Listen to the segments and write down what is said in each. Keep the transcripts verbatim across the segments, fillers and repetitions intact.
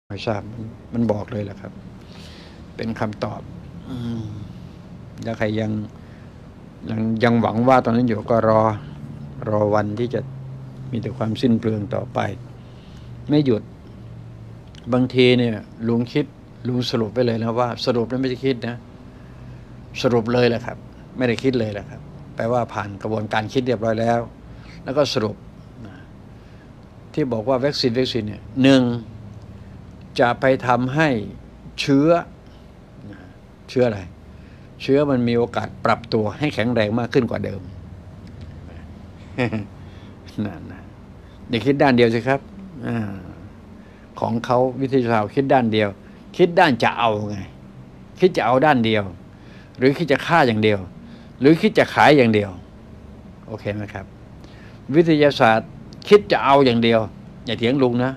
ไม่ทราบมันบอกเลยแหละครับ เป็นคำตอบอืมแล้วใครยังยังยังหวังว่าตอนนั้นอยู่ก็รอรอวันที่จะมีแต่ความสิ้นเปลืองต่อไป ไม่หยุดบางทีเนี่ยลุงคิดลุงสรุปไปเลยนะว่าสรุปนั้นไม่ได้คิดนะสรุปเลยแหละครับ ไม่ได้คิดเลยแหละครับแปลว่าผ่านกระบวนการคิดเรียบร้อยแล้ว แล้วก็สรุปนะที่บอกว่าวัคซีนวัคซีนเนี่ยหนึ่งจะไปทำให้เชื้อเชื้ออะไรเชื้อมันมีโอกาสปรับตัวให้แข็งแรงมากขึ้นกว่าเดิมนั่นนะอย่าคิดด้านเดียวสิครับอของเขาวิทยาศาสตร์คิดด้านเดียว คิดด้านจะเอาไงคิดจะเอาด้านเดียว หรือคิดจะฆ่าอย่างเดียว หรือคิดจะขายอย่างเดียวโอเคไหมครับวิทยาศาสตร์คิดจะเอาอย่างเดียวอย่าเถียงลุงนะ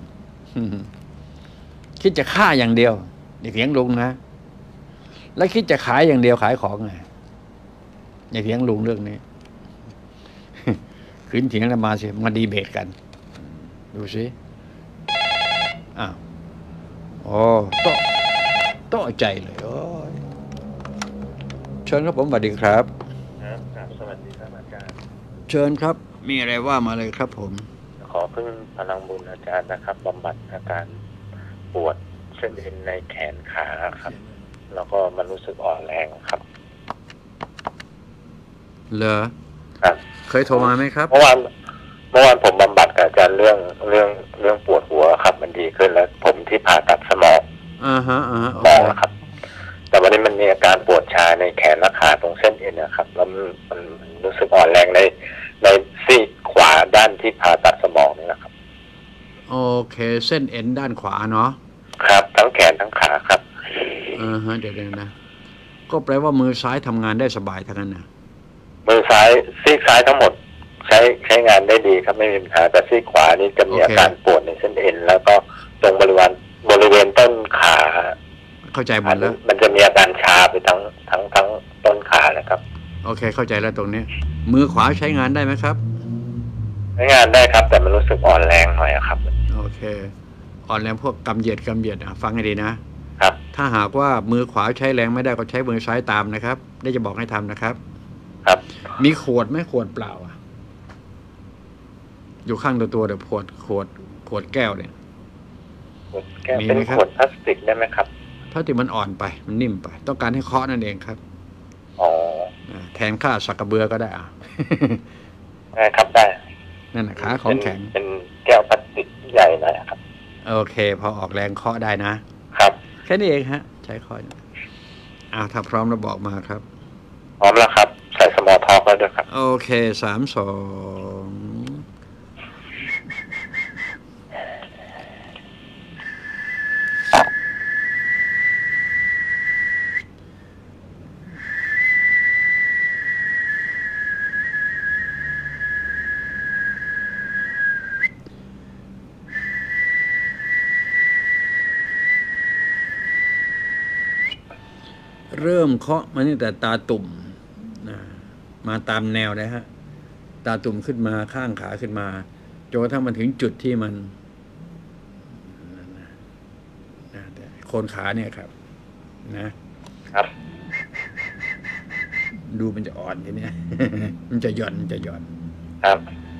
คิดจะฆ่าอย่างเดียวอย่าเถียงลุงนะแล้วคิดจะขายอย่างเดียวขายของไงอย่าเถียงลุงเรื่องนี้ขึ้นเถียงกันมาสิมาดีเบตกันดูสิอ้าวโอ้โต๊ะโต๊ะใจเลยโอ้ยเชิญครับผมสวัสดีครับครับสวัสดีครับอาจารย์เชิญครับมีอะไรว่ามาเลยครับผมขอพึ่งพลังบุญอาจารย์นะครับบำบัดอาการปวดเส้นเอ็นในแขนขาครับแล้วก็มันรู้สึกอ่อนแรงครับเหรอครับเคยโทรมาไหมครับเมื่อวานเมื่อวานผมบำบัดกับอาจารย์เรื่องเรื่องเรื่องปวดหัวครับมันดีขึ้นแล้วผมที่ผ่าตัดสมองอ่าฮะอ่าฮะมองนะครับแต่วันนี้มันมีอาการปวดชาในแขนและขาตรงเส้นเอ็นนะครับแล้วมันมันรู้สึกอ่อนแรงในในซีกขวาด้านที่ผ่าตัดสมองนี่นะครับโอเคเส้นเอ็นด้านขวาเนาะครับทั้งแขนทั้งขาครับอ่าฮะเดี๋ยวๆนะก็แปลว่ามือซ้ายทำงานได้สบายทั้งนั้นนะมือซ้ายซีกซ้ายทั้งหมดใช้ใช้งานได้ดีครับไม่มีปัญหาแต่ซีกขวานี่จะมีอาการปวดในเส้นเอ็นแล้วก็ตรงบริเวณบริเวณต้นขาเข้าใจหมดแล้วมันจะมีอาการชาไปทั้งทั้งทั้งต้นขานะครับโอเคเข้าใจแล้วตรงนี้มือขวาใช้งานได้ไหมครับใช้งานได้ครับแต่มันรู้สึกอ่อนแรงหน่อยครับโอเคอ่อนแรงพวกกำเหยียดกำเหยียดฟังให้ดีนะครับถ้าหากว่ามือขวาใช้แรงไม่ได้ก็ใช้มือซ้ายตามนะครับได้จะบอกให้ทำนะครับครับมีขวดไหมขวดเปล่าอ่ะอยู่ข้างตัวตัวเดี๋ยวขวดขวดขวดแก้วเนี่ยขวดแก้วเป็นขวดพลาสติกได้ไหมครับพลาสติกมันอ่อนไปมันนิ่มไปต้องการให้เคาะนั่นเองครับอ๋อแทนค่าสักกระเบือก็ได้อ่ะได้ครับได้นั่นนะขาของแข็งเป็นแก้วพลาสติกใหญ่หน่อยครับโอเคพอออกแรงเคาะได้นะครับแค่นี้เองฮะใช้เคาะอ้าวถ้าพร้อมแล้วบอกมาครับพร้อมแล้วครับใส่สมอลท็อกแล้วด้วยครับโอเคสามสองเริ่มเคาะมาตั้งแต่ตาตุ่มมาตามแนวเลยฮะตาตุ่มขึ้นมาข้างขาขึ้นมาจนกระทั่งมันถึงจุดที่มันโคนขาเนี่ยครับนะครับดูมันจะอ่อนทีเนี้ย มันจะหย่อนมันจะหย่อนครับ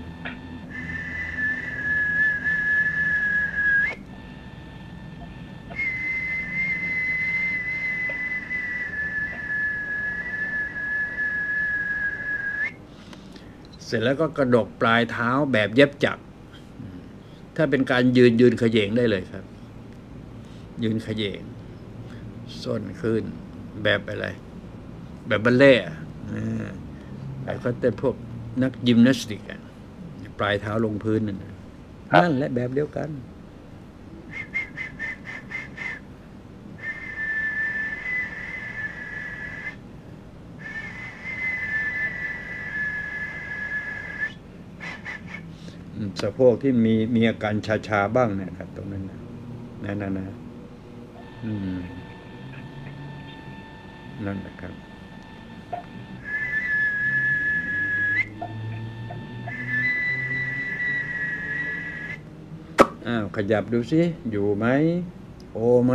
เสร็จแล้วก็กระดกปลายเท้าแบบเย็บจักรถ้าเป็นการยืนยืนเขย่งได้เลยครับยืนเขย่งส้นขึ้นแบบอะไรแบบบัลเล่ต์แบบเขาเต้นพวกนักยิมนาสติกปลายเท้าลงพื้นนั่นนั่นและแบบเดียวกันสะโพกที่มีมีอาการชาๆบ้างเนี่ยครับตรงนั้นนะนั่นนะอืมนั่นนะครับอ้าวขยับดูสิอยู่ไหมโอไหม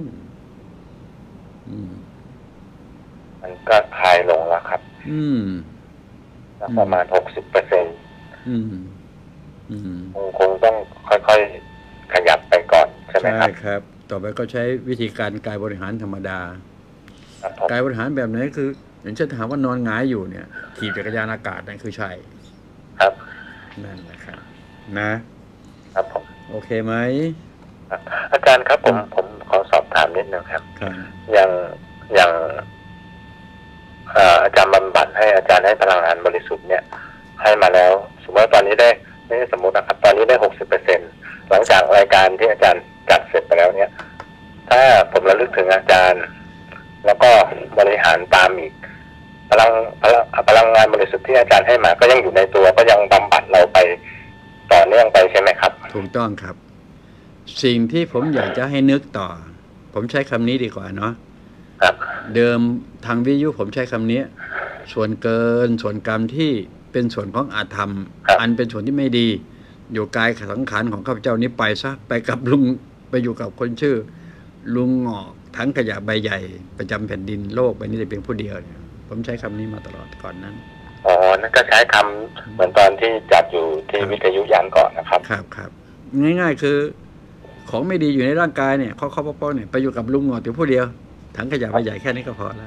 อืมมันก็คลายลงแล้วครับอืมประมาณหกสิบเปอร์เซ็นต์อืม อืมคงคงต้องค่อยๆขยับไปก่อนใช่ไหมใช่ครับครับ ต่อไปก็ใช้วิธีการกายบริหารธรรมดาครับผมกายบริหารแบบไหนคือ อย่างเช่นถามว่านอนหงายอยู่เนี่ยขี่จักรยานอากาศนั่นคือใช่ครับนั่นแหละครับ นะครับผมโอเคไหมครับอาจารย์ครับผมผมขอสอบถามนิดนึงครับครับอย่างอย่างเอ่ออาจารย์บำบัดให้อาจารย์ให้พลังงานบริสุทธิ์เนี่ยให้มาแล้ว สมมติว่าตอนนี้ได้ไม่ใช่สมมตินะครับ ตอนนี้ได้หกสิบเปอร์เซ็นต์หลังจากรายการที่อาจารย์จัดเสร็จไปแล้วเนี่ย ถ้าผมระลึกถึงอาจารย์ แล้วก็บริหารตามอีกพลังพลังพลังงานบริสุทธิ์ที่อาจารย์ให้มา ก็ยังอยู่ในตัวก็ยังบำบัดเราไปต่อเนื่องไปใช่ไหมครับถูกต้องครับ สิ่งที่ผมอยากจะให้นึกต่อ ผมใช้คำนี้ดีกว่าเนาะครับเดิมทางวิทยุผมใช้คำนี้ ส่วนเกินส่วนกรรมที่เป็นส่วนของอาธรรม อันเป็นส่วนที่ไม่ดี อยู่กายสังขารของข้าพเจ้านี้ไปซะไปกับลุงไปอยู่กับคนชื่อ ลุงงอกทั้งขยะใบใหญ่ ประจำแผ่นดินโลกใบนี้แต่เพียงผู้เดียวเนี่ยผมใช้คำนี้มาตลอดก่อนนั้นอ๋อนั่นก็ใช้คำเหมือนตอนที่จัดอยู่ที่วิทยุยานก่อนนะครับครับครับง่ายๆคือ ของไม่ดีอยู่ในร่างกายเนี่ยเขาเขาป้อเนี่ยไปอยู่กับลุงงอกแต่ผู้เดียวถังขยะใบใหญ่แค่นี้ก็พอแล้ว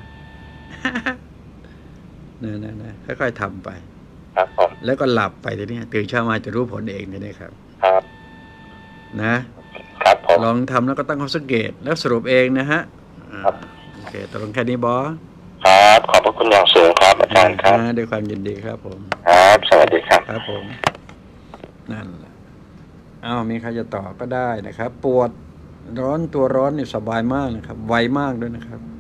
นะนะนะค่อยๆทำไปครับผมแล้วก็หลับไปทีนี้ตื่นเช้ามาจะรู้ผลเองทีนี้ครับครับนะครับผมลองทำแล้วก็ตั้งข้อสังเกตแล้วสรุปเองนะฮะอ่าครับโอเคตกลงแค่นี้บอสครับขอบพระคุณอย่างสูงครับอาจารย์ครับอ่าด้วยความยินดีครับผมครับสวัสดีครับครับผม นั่นแหละอ้าวมีใครจะต่อก็ได้นะครับ ปวดร้อนตัวร้อนนี่สบายมากนะครับ ไวมากด้วยนะครับ